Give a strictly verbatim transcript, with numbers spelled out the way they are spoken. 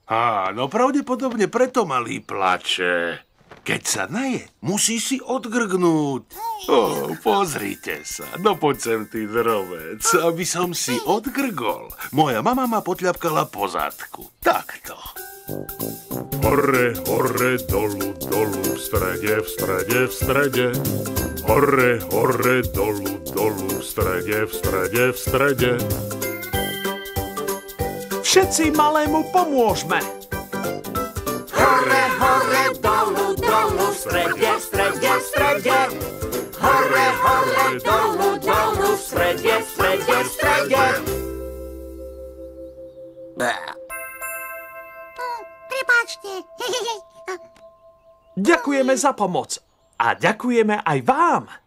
Áno, pravdepodobne preto malý plače. Keď sa naje, musí si odgrgnúť. Ó, pozrite sa, no poď sem, ty drovec, aby som si odgrgol. Moja mama ma potľapkala po zadku. Takto. Hore, hore, dolu, dolu, v strede, v strede, v strede. Hore, hore, dolu, dolu, v strede, v strede, v strede. Všetci malému pomôžme. Hore, hore, dolu, dolu, v strede, v strede, v strede. Hore, hore, dolu, dolu, v strede, v strede, v strede. Prepáčte. Ďakujeme za pomoc. A ďakujeme aj vám.